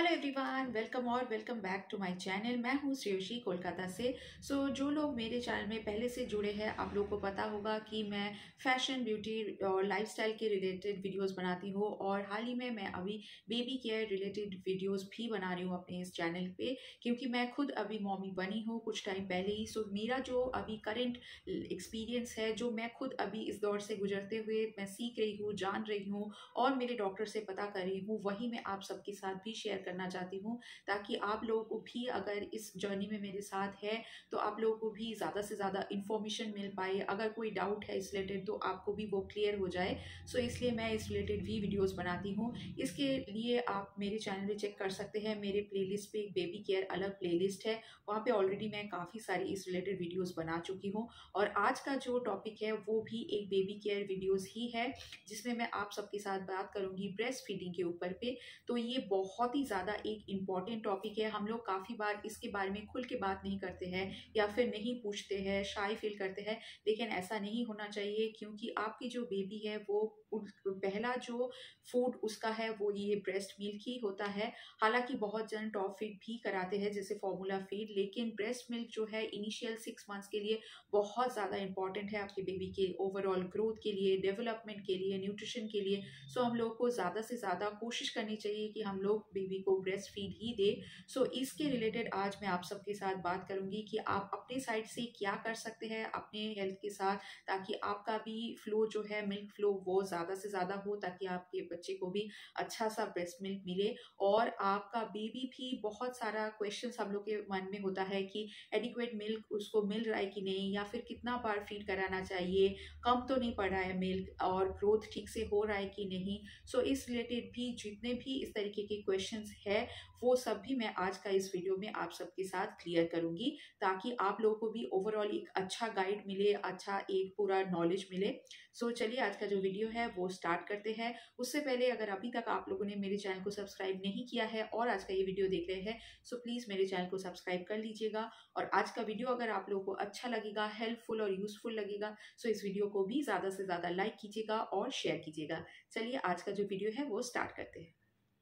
Hello everyone, welcome और welcome back to my channel. मैं हूँ श्रेयोशी कोलकाता से। जो लोग मेरे चैनल में पहले से जुड़े हैं, आप लोगों को पता होगा कि मैं फैशन, ब्यूटी और लाइफस्टाइल के रिलेटेड वीडियोस बनाती हूँ और हाल ही में मैं अभी बेबी केयर रिलेटेड वीडियोस भी बना रही हूँ अपने इस चैनल पे, क्योंकि मैं खुद अभी मॉमी बनी हूँ कुछ टाइम पहले ही। मेरा जो अभी करंट एक्सपीरियंस है, जो मैं खुद अभी इस दौर से गुजरते हुए मैं सीख रही हूँ, जान रही हूँ और मेरे डॉक्टर से पता कर रही हूँ, वही मैं आप सबके साथ भी शेयर करना चाहती हूँ, ताकि आप लोगों को भी अगर इस जर्नी में मेरे साथ है तो आप लोगों को भी ज़्यादा से ज़्यादा इन्फॉर्मेशन मिल पाए। अगर कोई डाउट है इस रिलेटेड तो आपको भी वो क्लियर हो जाए। इसलिए मैं इस रिलेटेड भी वीडियोस बनाती हूँ। इसके लिए आप मेरे चैनल पे चेक कर सकते हैं, मेरे प्लेलिस्ट पे एक बेबी केयर अलग प्लेलिस्ट है, वहाँ पे ऑलरेडी मैं काफ़ी सारी इस रिलेटेड वीडियोस बना चुकी हूँ। और आज का जो टॉपिक है वो भी एक बेबी केयर वीडियोस ही है, जिसमें मैं आप सबके साथ बात करूंगी ब्रेस्ट फीडिंग के ऊपर पे। तो ये बहुत ही ज़्यादा एक इम्पॉर्टेंट टॉपिक है। हम लोग काफ़ी बार इसके बारे में खुल के बात नहीं करते हैं या फिर नहीं पूछते हैं, शाय फील करते हैं, लेकिन ऐसा नहीं होना चाहिए, क्योंकि आपकी जो बेबी है वो पहला जो फूड उसका है वो ये ब्रेस्ट मिल्क ही होता है। हालांकि बहुत जन टॉप फीड भी कराते हैं जैसे फॉर्मूला फीड, लेकिन ब्रेस्ट मिल्क जो है इनिशियल 6 मंथ्स के लिए बहुत ज़्यादा इंपॉर्टेंट है आपके बेबी के ओवरऑल ग्रोथ के लिए, डेवलपमेंट के लिए, न्यूट्रिशन के लिए। हम लोग को ज़्यादा से ज़्यादा कोशिश करनी चाहिए कि हम लोग बेबी को ब्रेस्ट फीड ही दे। इसके रिलेटेड आज मैं आप सबके साथ बात करूंगी कि आप अपने साइड से क्या कर सकते हैं अपने हेल्थ के साथ, ताकि आपका भी फ्लो जो है, मिल्क फ्लो, वो ज़्यादा से ज़्यादा हो, ताकि आपके बच्चे को भी अच्छा सा ब्रेस्ट मिल्क मिले। और आपका बेबी भी, बहुत सारा क्वेश्चन हम लोग के मन में होता है कि एडिक्वेट मिल्क उसको मिल रहा है कि नहीं, या फिर कितना बार फीड कराना चाहिए, कम तो नहीं पड़ रहा है मिल्क, और ग्रोथ ठीक से हो रहा है कि नहीं। इस रिलेटेड भी जितने भी इस तरीके के क्वेश्चंस है, वो सब भी मैं आज का इस वीडियो में आप सबके साथ क्लियर करूंगी, ताकि आप लोगों को भी ओवरऑल एक अच्छा गाइड मिले, अच्छा एक पूरा नॉलेज मिले। चलिए आज का जो वीडियो है वो स्टार्ट करते हैं। उससे पहले अगर अभी तक आप लोगों ने मेरे चैनल को सब्सक्राइब नहीं किया है और आज का ये वीडियो देख रहे हैं, प्लीज़ मेरे चैनल को सब्सक्राइब कर लीजिएगा। और आज का वीडियो अगर आप लोगों को अच्छा लगेगा, हेल्पफुल और यूजफुल लगेगा, इस वीडियो को भी ज़्यादा से ज़्यादा लाइक कीजिएगा और शेयर कीजिएगा। चलिए आज का जो वीडियो है वो स्टार्ट करते हैं।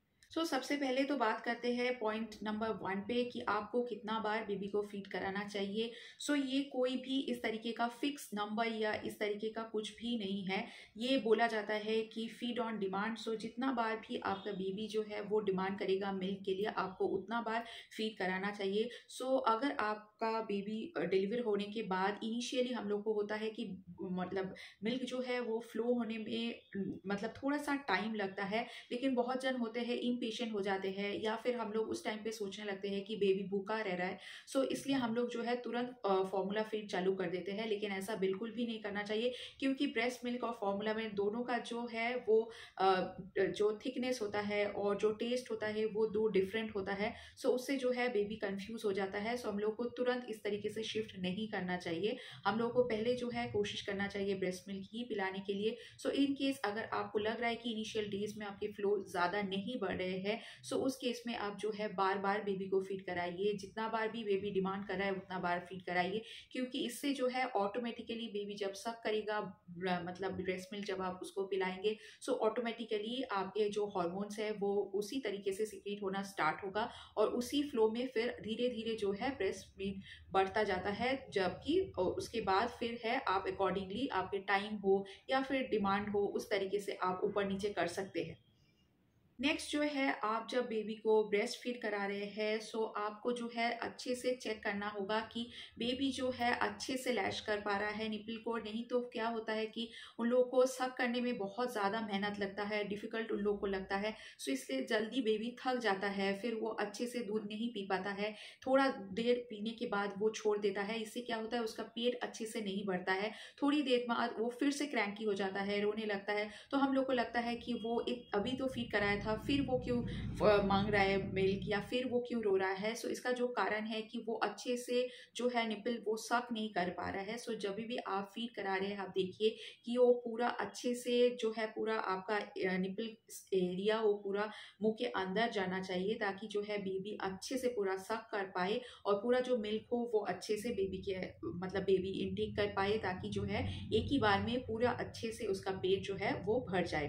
सबसे पहले तो बात करते हैं पॉइंट नंबर 1 पे कि आपको कितना बार बेबी को फीड कराना चाहिए। ये कोई भी इस तरीके का फिक्स नंबर या इस तरीके का कुछ भी नहीं है। ये बोला जाता है कि फीड ऑन डिमांड। जितना बार भी आपका बेबी जो है वो डिमांड करेगा मिल्क के लिए, आपको उतना बार फीड कराना चाहिए। अगर आपका बेबी डिलीवर होने के बाद इनिशियली हम लोग को होता है कि मतलब मिल्क जो है वो फ्लो होने में मतलब थोड़ा सा टाइम लगता है, लेकिन बहुत जन होते हैं इम्पेशेंट हो जाते हैं, या फिर हम लोग उस टाइम पे सोचने लगते हैं कि बेबी भूखा रह रहा है, इसलिए हम लोग जो है तुरंत फॉर्मूला फीड चालू कर देते हैं। लेकिन ऐसा बिल्कुल भी नहीं करना चाहिए, क्योंकि ब्रेस्ट मिल्क और फॉर्मूला में दोनों का जो है वो जो थिकनेस होता है और जो टेस्ट होता है वो दो डिफरेंट होता है। उससे जो है बेबी कंफ्यूज हो जाता है। हम लोग को तुरंत इस तरीके से शिफ्ट नहीं करना चाहिए। हम लोग को पहले जो है कोशिश करना चाहिए ब्रेस्ट मिल्क ही पिलाने के लिए। इन केस अगर आपको लग रहा है कि इनिशियल डेज में आपके फ्लो ज़्यादा नहीं बढ़ रहे हैं, उस केस में आप जो है बार बार बेबी को फीड कराइए। जितना बार भी बेबी डिमांड कर रहा है उतना बार फीड कराइए, क्योंकि इससे जो है ऑटोमेटिकली बेबी जब सक करेगा, मतलब ब्रेस्ट मिल्क जब आप उसको पिलाएंगे, ऑटोमेटिकली आपके जो हॉर्मोन्स है वो उसी तरीके से सीक्रेट होना स्टार्ट होगा, और उसी फ्लो में फिर धीरे धीरे जो है ब्रेस्ट मिल्क बढ़ता जाता है। जबकि उसके बाद फिर है आप अकॉर्डिंगली, आपके टाइम हो या फिर डिमांड हो, उस तरीके से आप ऊपर नीचे कर सकते हैं। नेक्स्ट जो है, आप जब बेबी को ब्रेस्ट फीड करा रहे हैं, आपको जो है अच्छे से चेक करना होगा कि बेबी जो है अच्छे से लैश कर पा रहा है निपल को। नहीं तो क्या होता है कि उन लोगों को सक करने में बहुत ज़्यादा मेहनत लगता है, डिफ़िकल्ट उन लोगों को लगता है। इसलिए जल्दी बेबी थक जाता है, फिर वो अच्छे से दूध नहीं पी पाता है, थोड़ा देर पीने के बाद वो छोड़ देता है। इससे क्या होता है, उसका पेट अच्छे से नहीं बढ़ता है, थोड़ी देर बाद वो फिर से क्रैंकी हो जाता है, रोने लगता है। तो हम लोग को लगता है कि वो अभी तो फीड कराया था, फिर वो क्यों मांग रहा है मिल्क, या फिर वो क्यों रो रहा है। इसका जो कारण है कि वो अच्छे से जो है निपल वो सक नहीं कर पा रहा है। जब भी आप फीड करा रहे हैं, आप देखिए कि वो पूरा अच्छे से जो है पूरा आपका निपल एरिया वो पूरा मुंह के अंदर जाना चाहिए, ताकि जो है बेबी अच्छे से पूरा सक कर पाए और पूरा जो मिल्क हो वो अच्छे से बेबी के मतलब बेबी इनटेक कर पाए, ताकि जो है एक ही बार में पूरा अच्छे से उसका पेट जो है वो भर जाए।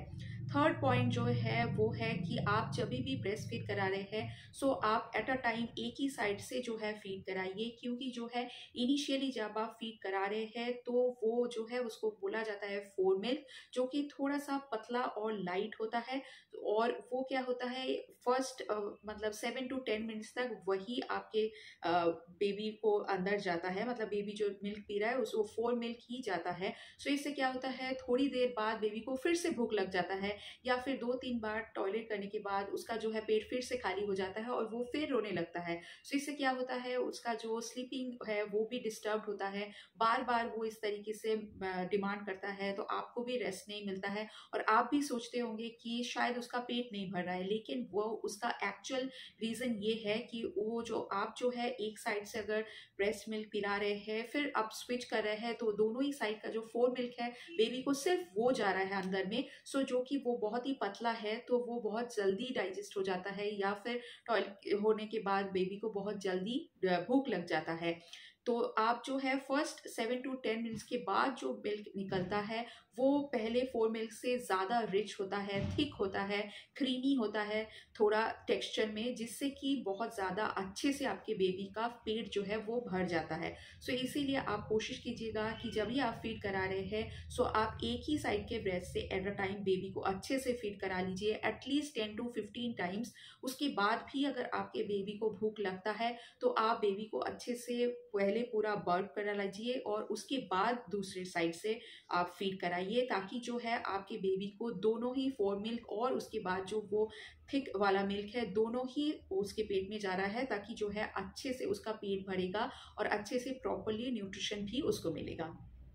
थर्ड पॉइंट जो है वो है कि आप जब भी ब्रेस्ट फीड करा रहे हैं सो आप एट अ टाइम एक ही साइड से जो है फीड कराइए, क्योंकि जो है इनिशियली जब आप फीड करा रहे हैं तो वो जो है उसको बोला जाता है फोर मिल्क, जो कि थोड़ा सा पतला और लाइट होता है। और वो क्या होता है फर्स्ट मतलब 7 to 10 मिनट्स तक वही आपके बेबी को अंदर जाता है, मतलब बेबी जो मिल्क पी रहा है उसको फोर मिल्क ही जाता है। सो इससे क्या होता है थोड़ी देर बाद बेबी को फिर से भूख लग जाता है, या फिर 2-3 बार टॉयलेट करने के बाद उसका जो है पेट फिर से खाली हो जाता है और वो फिर रोने लगता है। सो इससे क्या होता है उसका जो स्लीपिंग है वो भी डिस्टर्ब होता है, बार बार वो इस तरीके से डिमांड करता है, तो आपको भी रेस्ट नहीं मिलता है। और आप भी सोचते होंगे कि शायद उसका पेट नहीं भर रहा है, लेकिन वो उसका एक्चुअल रीज़न ये है कि वो जो आप जो है एक साइड से अगर ब्रेस्ट मिल्क पिला रहे हैं फिर आप स्विच कर रहे हैं तो दोनों ही साइड का जो फोर मिल्क है बेबी को सिर्फ वो जा रहा है अंदर में। सो जो कि वो बहुत ही पतला है तो वो बहुत जल्दी डाइजेस्ट हो जाता है, या फिर टॉयलेट होने के बाद बेबी को बहुत जल्दी भूख लग जाता है। तो आप जो है फर्स्ट 7 to 10 मिनट्स के बाद जो मिल्क निकलता है वो पहले फोर मिल्क से ज़्यादा रिच होता है, थिक होता है, क्रीमी होता है थोड़ा टेक्सचर में, जिससे कि बहुत ज़्यादा अच्छे से आपके बेबी का पेट जो है वो भर जाता है। सो इसीलिए आप कोशिश कीजिएगा कि जब भी आप फीड करा रहे हैं सो आप एक ही साइड के ब्रेस्ट से एट अ टाइम बेबी को अच्छे से फीड करा लीजिए एटलीस्ट 10 to 15 टाइम्स। उसके बाद भी अगर आपके बेबी को भूख लगता है तो आप बेबी को अच्छे से पहले पूरा बर्प करा लीजिए और उसके बाद दूसरे साइड से आप फीड कराइए, ताकि जो है आपके बेबी को दोनों ही फोर मिल्क और उसके बाद जो वो थिक वाला मिल्क है दोनों ही उसके पेट में जा रहा है, ताकि जो है अच्छे से उसका पेट भरेगा और अच्छे से प्रॉपरली न्यूट्रिशन भी उसको मिलेगा।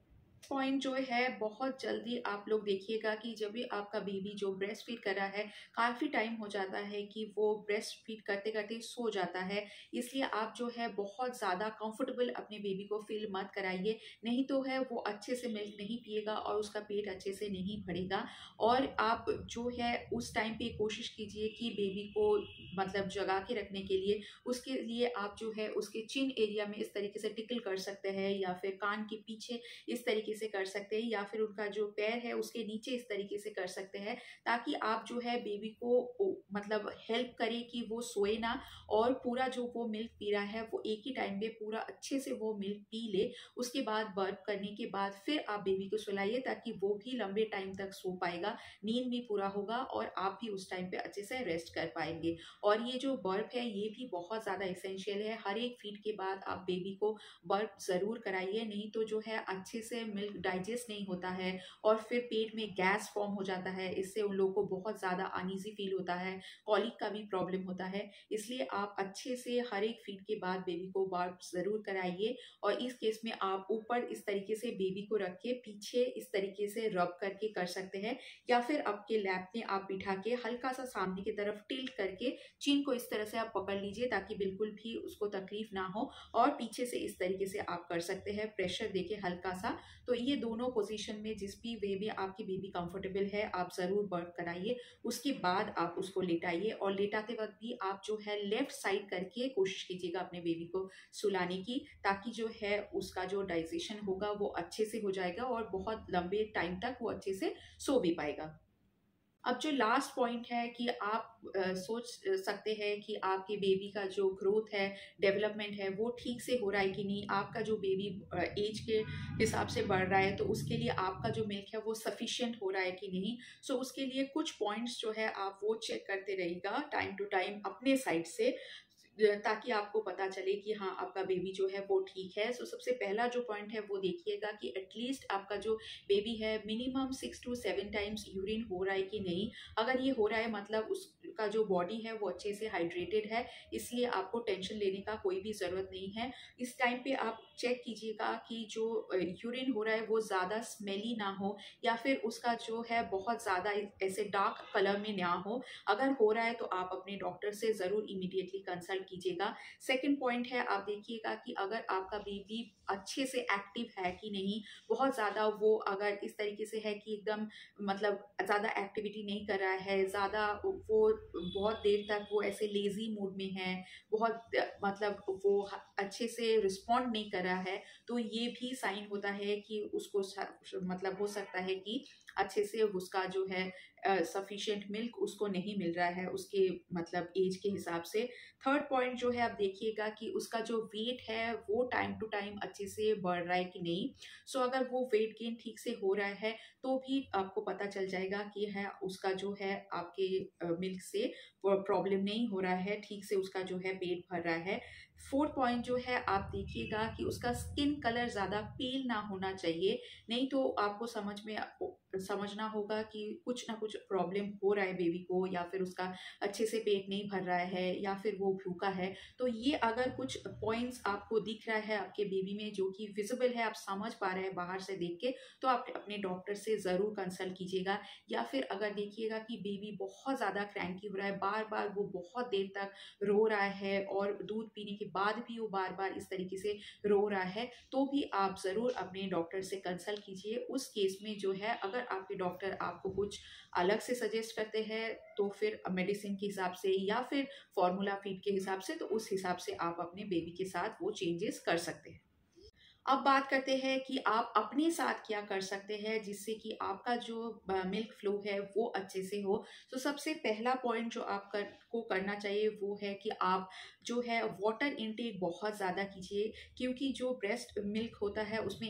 पॉइंट जो है बहुत जल्दी आप लोग देखिएगा कि जब भी आपका बेबी जो ब्रेस्ट फीड कर रहा है काफ़ी टाइम हो जाता है कि वो ब्रेस्ट फीड करते करते सो जाता है, इसलिए आप जो है बहुत ज़्यादा कंफर्टेबल अपने बेबी को फील मत कराइए, नहीं तो है वो अच्छे से मिल्क नहीं पिएगा और उसका पेट अच्छे से नहीं भरेगा। और आप जो है उस टाइम पे कोशिश कीजिए कि बेबी को मतलब जगा के रखने के लिए उसके लिए आप जो है उसके चिन एरिया में इस तरीके से टिकल कर सकते हैं, या फिर कान के पीछे इस तरीके से कर सकते हैं, या फिर उनका जो पैर है उसके नीचे इस तरीके से कर सकते हैं, ताकि आप जो है बेबी को मतलब हेल्प करें कि वो सोए ना और पूरा जो वो मिल्क पी रहा है वो एक ही टाइम पे पूरा अच्छे से वो मिल्क पी ले। उसके बाद बर्प करने के बाद फिर आप बेबी को सुलाइए, ताकि वो भी लंबे टाइम तक सो पाएगा, नींद भी पूरा होगा और आप भी उस टाइम पे अच्छे से रेस्ट कर पाएंगे। और ये जो बर्प है ये भी बहुत ज़्यादा इसेंशियल है, हर एक फीड के बाद आप बेबी को बर्प ज़रूर कराइए, नहीं तो जो है अच्छे से मिल्क डाइजेस्ट नहीं होता है और फिर पेट में गैस फॉर्म हो जाता है, इससे उन लोगों को बहुत ज़्यादा अनईजी फील होता है, कॉलिक का भी प्रॉब्लम होता है। इसलिए आप अच्छे से हर एक फीड के बाद बेबी को बर्प ज़रूर कराइए। और इस केस में आप ऊपर इस तरीके से बेबी को रख के पीछे इस तरीके से रब करके कर सकते हैं, या फिर आपके लैप में आप बिठा के हल्का सा सामने की तरफ टिल्ट करके चिन को इस तरह से आप पकड़ लीजिए ताकि बिल्कुल भी उसको तकलीफ ना हो, और पीछे से इस तरीके से आप कर सकते हैं प्रेशर देके हल्का सा। तो ये दोनों पोजीशन में जिस भी वे में आपकी बेबी कंफर्टेबल है आप ज़रूर बर्प कराइए। उसके बाद आप उसको लेटाइए, और लेटाते वक्त भी आप जो है लेफ्ट साइड करके कोशिश कीजिएगा अपने बेबी को सुलाने की, ताकि जो है उसका जो डाइजेशन होगा वो अच्छे से हो जाएगा और बहुत लंबे टाइम तक वो अच्छे से सो भी पाएगा। अब जो लास्ट पॉइंट है कि आप सोच सकते हैं कि आपके बेबी का जो ग्रोथ है, डेवलपमेंट है, वो ठीक से हो रहा है कि नहीं, आपका जो बेबी एज के हिसाब से बढ़ रहा है तो उसके लिए आपका जो मिल्क है वो सफिशिएंट हो रहा है कि नहीं। सो उसके लिए कुछ पॉइंट्स जो है आप वो चेक करते रहिएगा टाइम टू टाइम अपने साइड से, ताकि आपको पता चले कि हाँ आपका बेबी जो है वो ठीक है। सो सबसे पहला जो पॉइंट है वो देखिएगा कि एटलीस्ट आपका जो बेबी है मिनिमम 6 to 7 टाइम्स यूरिन हो रहा है कि नहीं। अगर ये हो रहा है मतलब उसका जो बॉडी है वो अच्छे से हाइड्रेटेड है, इसलिए आपको टेंशन लेने का कोई भी ज़रूरत नहीं है। इस टाइम पे आप चेक कीजिएगा कि जो यूरिन हो रहा है वो ज़्यादा स्मेली ना हो, या फिर उसका जो है बहुत ज़्यादा ऐसे डार्क कलर में ना हो। अगर हो रहा है तो आप अपने डॉक्टर से ज़रूर इमीडिएटली कंसल्ट कीजिएगा। सेकंड पॉइंट है, आप देखिएगा कि अगर आपका बेबी अच्छे से एक्टिव है कि नहीं, बहुत ज़्यादा वो अगर इस तरीके से है कि एकदम मतलब ज़्यादा एक्टिविटी नहीं कर रहा है, ज़्यादा वो बहुत देर तक वो ऐसे लेज़ी मूड में है, बहुत मतलब वो अच्छे से रिस्पॉन्ड नहीं कर रहा है, तो ये भी साइन होता है कि उसको मतलब हो सकता है कि अच्छे से उसका जो है सफिशिएंट मिल्क उसको नहीं मिल रहा है उसके मतलब एज के हिसाब से। थर्ड पॉइंट जो है, आप देखिएगा कि उसका जो वेट है वो टाइम टू टाइम अच्छे से बढ़ रहा है कि नहीं। सो अगर वो वेट गेन ठीक से हो रहा है तो भी आपको पता चल जाएगा कि है उसका जो है आपके मिल्क से प्रॉब्लम नहीं हो रहा है, ठीक से उसका जो है पेट भर रहा है। फोर्थ पॉइंट जो है, आप देखिएगा कि उसका स्किन कलर ज़्यादा पेल ना होना चाहिए, नहीं तो आपको समझना होगा कि कुछ ना कुछ प्रॉब्लम हो रहा है बेबी को, या फिर उसका अच्छे से पेट नहीं भर रहा है, या फिर वो भूखा है। तो ये अगर कुछ पॉइंट्स आपको दिख रहा है आपके बेबी में जो कि विजिबल है, आप समझ पा रहे हैं बाहर से देख के, तो आप अपने डॉक्टर से ज़रूर कंसल्ट कीजिएगा। या फिर अगर देखिएगा कि बेबी बहुत ज़्यादा क्रैंकी हो रहा है, बार बार वो बहुत देर तक रो रहा है और दूध पीने के बाद भी वो बार बार इस तरीके से रो रहा है, तो भी आप ज़रूर अपने डॉक्टर से कंसल्ट कीजिए। उस केस में जो है, अगर आपके डॉक्टर आपको कुछ अलग से सजेस्ट करते हैं तो फिर मेडिसिन के हिसाब से या फिर फॉर्मूला फीड के हिसाब से, तो उस हिसाब से आप अपने बेबी के साथ वो चेंजेस कर सकते हैं। अब बात करते हैं कि आप अपने साथ क्या कर सकते हैं जिससे कि आपका जो मिल्क फ्लो है वो अच्छे से हो। तो सबसे पहला पॉइंट जो को करना चाहिए वो है कि आप जो है वाटर इनटेक बहुत ज़्यादा कीजिए, क्योंकि जो ब्रेस्ट मिल्क होता है उसमें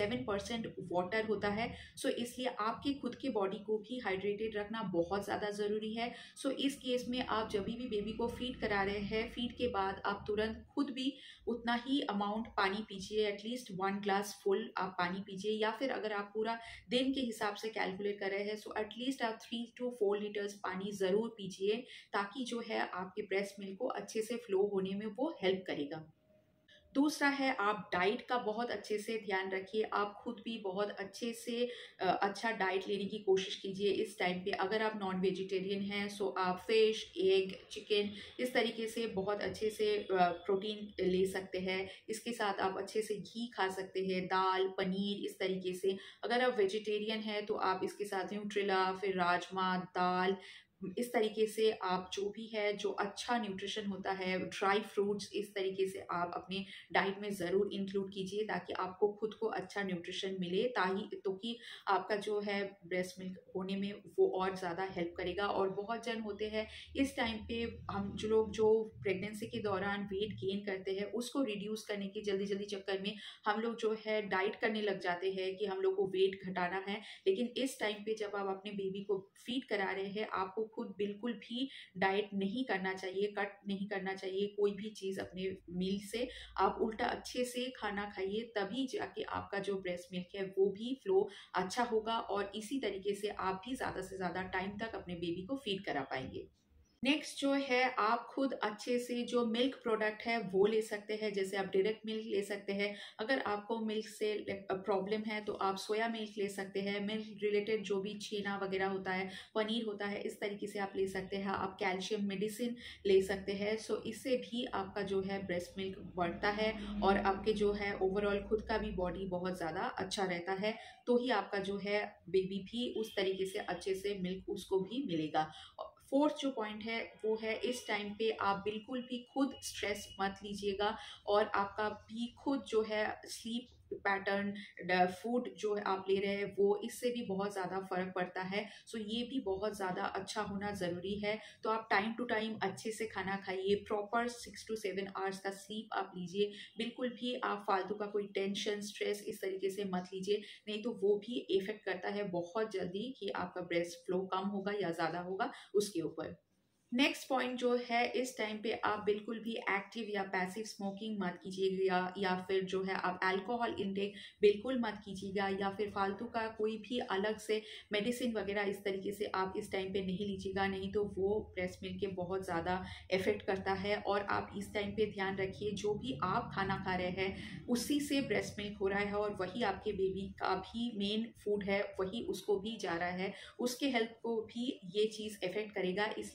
87% वाटर होता है। सो इसलिए आपके खुद के बॉडी को भी हाइड्रेटेड रखना बहुत ज़्यादा ज़रूरी है। सो इस केस में आप जब भी बेबी को फीड करा रहे हैं, फीड के बाद आप तुरंत खुद भी उतना ही अमाउंट पानी पीजिए, एटलीस्ट 1 ग्लास फुल आप पानी पीजिए। या फिर अगर आप पूरा दिन के हिसाब से कैलकुलेट कर रहे हैं, सो एटलीस्ट आप 3 to 4 लीटर्स पानी ज़रूर पीजिए, ताकि जो है आपके ब्रेस्ट मिल्क को अच्छे से फ्लो होने में वो हेल्प करेगा। दूसरा है, आप डाइट का बहुत अच्छे से ध्यान रखिए। आप खुद भी बहुत अच्छे से अच्छा डाइट लेने की कोशिश कीजिए इस टाइम पे। अगर आप नॉन वेजिटेरियन हैं, सो आप फिश, एग, चिकन इस तरीके से बहुत अच्छे से प्रोटीन ले सकते हैं। इसके साथ आप अच्छे से घी खा सकते हैं, दाल, पनीर इस तरीके से। अगर आप वेजिटेरियन हैं तो आप इसके साथ न्यूट्रेला, फिर राजमा, दाल इस तरीके से आप जो भी है जो अच्छा न्यूट्रिशन होता है, ड्राई फ्रूट्स इस तरीके से आप अपने डाइट में ज़रूर इंक्लूड कीजिए, ताकि आपको खुद को अच्छा न्यूट्रिशन मिले, ताकि तो कि आपका जो है ब्रेस्ट मिल्क होने में वो और ज़्यादा हेल्प करेगा। और बहुत जन होते हैं इस टाइम पे, हम जो लोग जो प्रेगनेंसी के दौरान वेट गेन करते हैं उसको रिड्यूस करने के जल्दी जल्दी चक्कर में हम लोग जो है डाइट करने लग जाते हैं कि हम लोग को वेट घटाना है। लेकिन इस टाइम पे जब आप अपने बेबी को फीड करा रहे हैं, आपको खुद बिल्कुल भी डाइट नहीं करना चाहिए, कट नहीं करना चाहिए कोई भी चीज़ अपने मील से। आप उल्टा अच्छे से खाना खाइए, तभी जाके आपका जो ब्रेस्ट मिल्क है वो भी फ्लो अच्छा होगा, और इसी तरीके से आप भी ज़्यादा से ज़्यादा टाइम तक अपने बेबी को फीड करा पाएंगे। नेक्स्ट जो है, आप खुद अच्छे से जो मिल्क प्रोडक्ट है वो ले सकते हैं। जैसे आप डायरेक्ट मिल्क ले सकते हैं, अगर आपको मिल्क से प्रॉब्लम है तो आप सोया मिल्क ले सकते हैं। मिल्क रिलेटेड जो भी छेना वगैरह होता है, पनीर होता है, इस तरीके से आप ले सकते हैं। आप कैल्शियम मेडिसिन ले सकते हैं। सो इससे भी आपका जो है ब्रेस्ट मिल्क बढ़ता है, और आपके जो है ओवरऑल खुद का भी बॉडी बहुत ज़्यादा अच्छा रहता है। तो ही आपका जो है बेबी भी उस तरीके से अच्छे से मिल्क उसको भी मिलेगा। फोर्थ जो पॉइंट है वो है, इस टाइम पे आप बिल्कुल भी खुद स्ट्रेस मत लीजिएगा, और आपका भी खुद जो है स्लीप पैटर्न, फूड जो है आप ले रहे हैं वो, इससे भी बहुत ज़्यादा फर्क पड़ता है। सो ये भी बहुत ज़्यादा अच्छा होना ज़रूरी है। तो आप टाइम टू टाइम अच्छे से खाना खाइए, प्रॉपर 6 to 7 आवर्स का स्लीप आप लीजिए। बिल्कुल भी आप फालतू का कोई टेंशन, स्ट्रेस इस तरीके से मत लीजिए, नहीं तो वो भी इफेक्ट करता है बहुत जल्दी कि आपका ब्रेस्ट फ्लो कम होगा या ज़्यादा होगा उसके ऊपर। नेक्स्ट पॉइंट जो है, इस टाइम पे आप बिल्कुल भी एक्टिव या पैसिव स्मोकिंग मत कीजिएगा, या फिर जो है आप अल्कोहल इंटेक बिल्कुल मत कीजिएगा, या फिर फालतू का कोई भी अलग से मेडिसिन वगैरह इस तरीके से आप इस टाइम पे नहीं लीजिएगा, नहीं तो वो ब्रेस्ट मिल्क के बहुत ज़्यादा इफेक्ट करता है। और आप इस टाइम पे ध्यान रखिए, जो भी आप खाना खा रहे हैं उसी से ब्रेस्ट मिल्क हो रहा है, और वही आपके बेबी का भी मेन फूड है, वही उसको भी जा रहा है, उसके हेल्थ को भी ये चीज़ इफेक्ट करेगा। इसलिए ये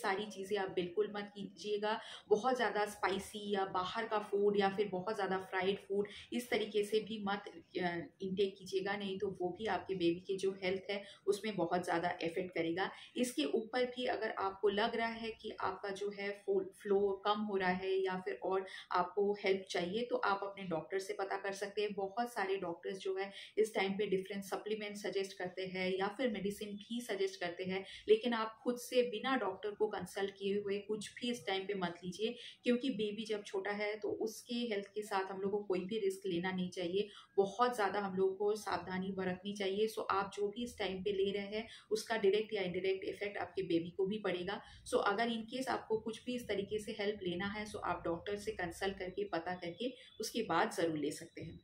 सारी चीज़ें आप बिल्कुल मत कीजिएगा। बहुत ज़्यादा स्पाइसी या बाहर का फूड या फिर बहुत ज़्यादा फ्राइड फूड इस तरीके से भी मत इंटेक कीजिएगा, नहीं तो वो भी आपके बेबी की जो हेल्थ है उसमें बहुत ज़्यादा इफ़ेक्ट करेगा। इसके ऊपर भी अगर आपको लग रहा है कि आपका जो है फ्लो कम हो रहा है या फिर और आपको हेल्प चाहिए, तो आप अपने डॉक्टर से पता कर सकते हैं। बहुत सारे डॉक्टर्स जो है इस टाइम पे डिफरेंट सप्लीमेंट सजेस्ट करते हैं या फिर मेडिसिन भी सजेस्ट करते हैं, लेकिन आप खुद से बिना डॉक्टर को कंसल्ट किए हुए कुछ भी इस टाइम पे मत लीजिए, क्योंकि बेबी जब छोटा है तो उसके हेल्थ के साथ हम लोग को कोई भी रिस्क लेना नहीं चाहिए। बहुत ज़्यादा हम लोग को सावधानी बरतनी चाहिए। सो आप जो भी इस टाइम पे ले रहे हैं उसका डायरेक्ट या इनडायरेक्ट इफेक्ट आपके बेबी को भी पड़ेगा। सो अगर इन केस आपको कुछ भी इस तरीके से हेल्प लेना है, सो आप डॉक्टर से कंसल्ट करके पता करके उसके बाद ज़रूर ले सकते हैं।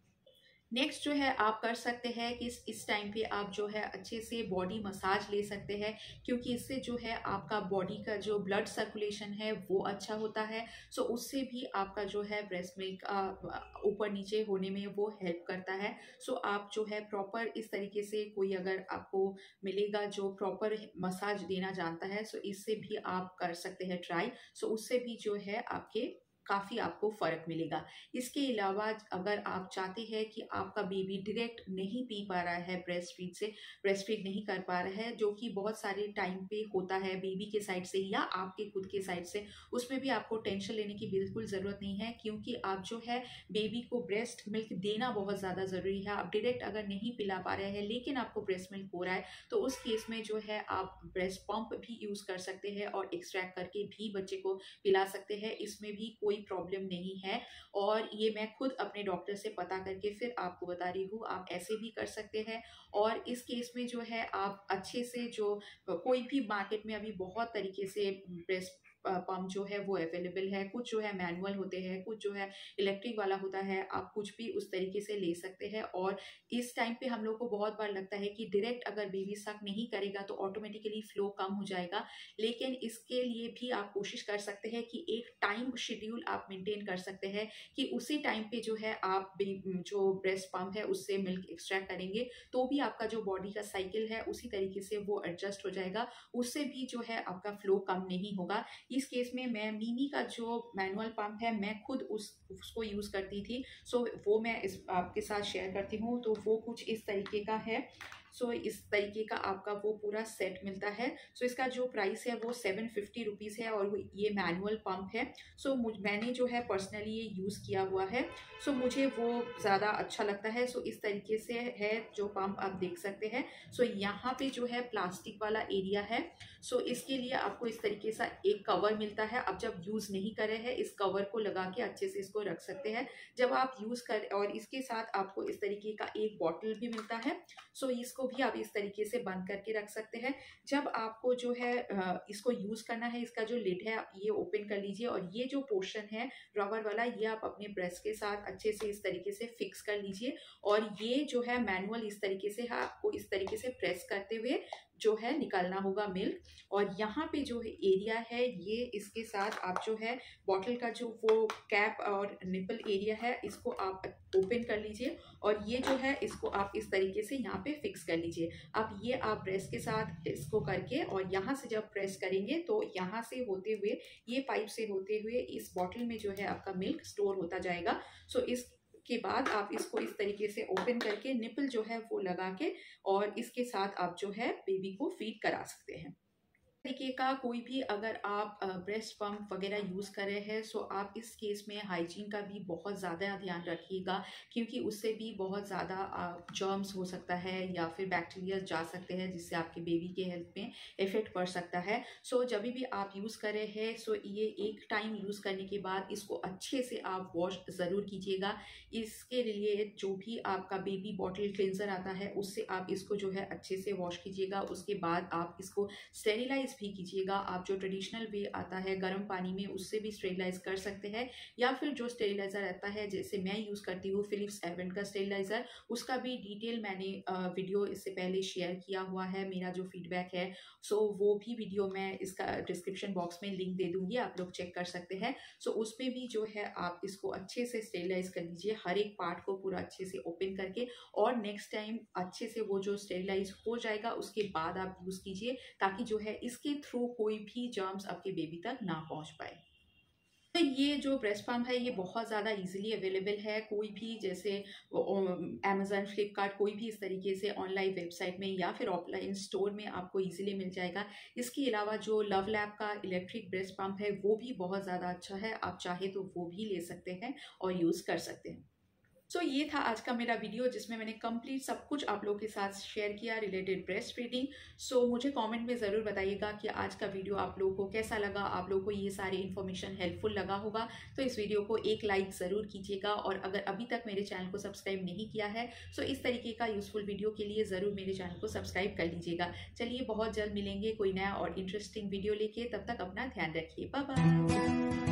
नेक्स्ट जो है आप कर सकते हैं कि इस टाइम पे आप जो है अच्छे से बॉडी मसाज ले सकते हैं, क्योंकि इससे जो है आपका बॉडी का जो ब्लड सर्कुलेशन है वो अच्छा होता है। सो उससे भी आपका जो है ब्रेस्ट मिल्क ऊपर नीचे होने में वो हेल्प करता है। सो आप जो है प्रॉपर इस तरीके से कोई अगर आपको मिलेगा जो प्रॉपर मसाज देना जानता है, सो इससे भी आप कर सकते हैं ट्राई। सो उससे भी जो है आपके काफ़ी आपको फ़र्क मिलेगा। इसके अलावा अगर आप चाहते हैं कि आपका बेबी डायरेक्ट नहीं पी पा रहा है ब्रेस्ट फीड नहीं कर पा रहा है, जो कि बहुत सारे टाइम पे होता है बेबी के साइड से या आपके खुद के साइड से, उसमें भी आपको टेंशन लेने की बिल्कुल ज़रूरत नहीं है, क्योंकि आप जो है बेबी को ब्रेस्ट मिल्क देना बहुत ज़्यादा ज़रूरी है। आप डायरेक्ट अगर नहीं पिला पा रहे हैं लेकिन आपको ब्रेस्ट मिल्क हो रहा है, तो उस केस में जो है आप ब्रेस्ट पंप भी यूज़ कर सकते हैं और एक्सट्रैक्ट करके भी बच्चे को पिला सकते हैं। इसमें भी कोई प्रॉब्लम नहीं है, और ये मैं खुद अपने डॉक्टर से पता करके फिर आपको बता रही हूँ। आप ऐसे भी कर सकते हैं। और इस केस में जो है आप अच्छे से जो कोई भी मार्केट में अभी बहुत तरीके से ब्रेस्ट पंप जो है वो अवेलेबल है। कुछ जो है मैनुअल होते हैं, कुछ जो है इलेक्ट्रिक वाला होता है। आप कुछ भी उस तरीके से ले सकते हैं। और इस टाइम पे हम लोग को बहुत बार लगता है कि डायरेक्ट अगर बेबी सक नहीं करेगा तो ऑटोमेटिकली फ्लो कम हो जाएगा, लेकिन इसके लिए भी आप कोशिश कर सकते हैं कि एक टाइम शेड्यूल आप मेंटेन कर सकते हैं कि उसी टाइम पे जो है आप जो ब्रेस्ट पंप है उससे मिल्क एक्सट्रैक्ट करेंगे, तो भी आपका जो बॉडी का साइकिल है उसी तरीके से वो एडजस्ट हो जाएगा। उससे भी जो है आपका फ्लो कम नहीं होगा। इस केस में मैं मिनी का जो मैनुअल पंप है मैं खुद उसको यूज़ करती थी। सो वो मैं इस आपके साथ शेयर करती हूँ। तो वो कुछ इस तरीके का है। सो इस तरीके का आपका वो पूरा सेट मिलता है। सो इसका जो प्राइस है वो 750 है, और ये मैनुअल पंप है। सो मैंने जो है पर्सनली ये यूज़ किया हुआ है। सो मुझे वो ज़्यादा अच्छा लगता है। सो इस तरीके से है जो पंप, आप देख सकते हैं। सो यहाँ पे जो है प्लास्टिक वाला एरिया है। सो इसके लिए आपको इस तरीके से एक कवर मिलता है। अब जब यूज़ नहीं कर रहे हैं, इस कवर को लगा के अच्छे से इसको रख सकते हैं। जब आप यूज़ कर, और इसके साथ आपको इस तरीके का एक बॉटल भी मिलता है। सो इसको भी आप इस तरीके से बंद करके रख सकते हैं। जब आपको जो है इसको यूज़ करना है, इसका जो लिड है आप ये ओपन कर लीजिए, और ये जो पोर्शन है रबर वाला, ये आप अपने ब्रेस्ट के साथ अच्छे से इस तरीके से फिक्स कर लीजिए। और ये जो है मैनुअल इस तरीके से है, आपको इस तरीके से प्रेस करते हुए जो है निकालना होगा मिल्क। और यहाँ पे जो है एरिया है, ये इसके साथ आप जो है बॉटल का जो वो कैप और निपल एरिया है इसको आप ओपन कर लीजिए, और ये जो है इसको आप इस तरीके से यहाँ पे फिक्स कर लीजिए। अब ये आप ब्रेस्ट के साथ इसको करके, और यहाँ से जब प्रेस करेंगे तो यहाँ से होते हुए, ये पाइप से होते हुए इस बॉटल में जो है आपका मिल्क स्टोर होता जाएगा। सो इस के बाद आप इसको इस तरीके से ओपन करके निपल जो है वो लगा के, और इसके साथ आप जो है बेबी को फीड करा सकते हैं। तरीके का कोई भी अगर आप ब्रेस्ट पंप वगैरह यूज़ कर रहे हैं, सो आप इस केस में हाइजीन का भी बहुत ज़्यादा ध्यान रखिएगा, क्योंकि उससे भी बहुत ज़्यादा जर्म्स हो सकता है या फिर बैक्टीरिया जा सकते हैं, जिससे आपके बेबी के हेल्थ में इफ़ेक्ट पड़ सकता है। सो जब भी आप यूज़ कर रहे हैं, सो ये एक टाइम यूज़ करने के बाद इसको अच्छे से आप वॉश ज़रूर कीजिएगा। इसके लिए जो भी आपका बेबी बॉटल क्लिनजर आता है उससे आप इसको जो है अच्छे से वॉश कीजिएगा। उसके बाद आप इसको स्टेरिलाइज भी कीजिएगा। आप जो ट्रेडिशनल वे आता है गर्म पानी में, उससे भी स्टेरिलाइज कर सकते हैं, या फिर जो स्टेरिलाइजर आता है जैसे मैं यूज़ करती हूँ फिलिप्स एवेंट का स्टेरिलाइजर, उसका भी डिटेल मैंने वीडियो इससे पहले शेयर किया हुआ है, मेरा जो फीडबैक है। सो वो भी वीडियो मैं इसका डिस्क्रिप्शन बॉक्स में लिंक दे दूंगी, आप लोग चेक कर सकते हैं। सो उसमें भी जो है आप इसको अच्छे से स्टेरिलाइज कर लीजिए, हर एक पार्ट को पूरा अच्छे से ओपन करके, और नेक्स्ट टाइम अच्छे से वो जो स्टेरिलाइज हो जाएगा उसके बाद आप यूज़ कीजिए, ताकि जो है इस इसके थ्रू कोई भी जर्म्स आपके बेबी तक ना पहुंच पाए। तो ये जो ब्रेस्ट पम्प है ये बहुत ज़्यादा इजीली अवेलेबल है। कोई भी जैसे अमेज़न, फ्लिपकार्ट, कोई भी इस तरीके से ऑनलाइन वेबसाइट में या फिर ऑफलाइन स्टोर में आपको इजीली मिल जाएगा। इसके अलावा जो लव लैब का इलेक्ट्रिक ब्रेस्ट पम्प है वो भी बहुत ज़्यादा अच्छा है, आप चाहे तो वो भी ले सकते हैं और यूज़ कर सकते हैं। सो ये था आज का मेरा वीडियो जिसमें मैंने कंप्लीट सब कुछ आप लोगों के साथ शेयर किया रिलेटेड ब्रेस्ट फीडिंग। सो मुझे कमेंट में ज़रूर बताइएगा कि आज का वीडियो आप लोगों को कैसा लगा, आप लोगों को ये सारी इन्फॉर्मेशन हेल्पफुल लगा होगा तो इस वीडियो को एक लाइक ज़रूर कीजिएगा। और अगर अभी तक मेरे चैनल को सब्सक्राइब नहीं किया है सो इस तरीके का यूज़फुल वीडियो के लिए ज़रूर मेरे चैनल को सब्सक्राइब कर लीजिएगा। चलिए बहुत जल्द मिलेंगे कोई नया और इंटरेस्टिंग वीडियो लेके, तब तक अपना ध्यान रखिए। Bye bye.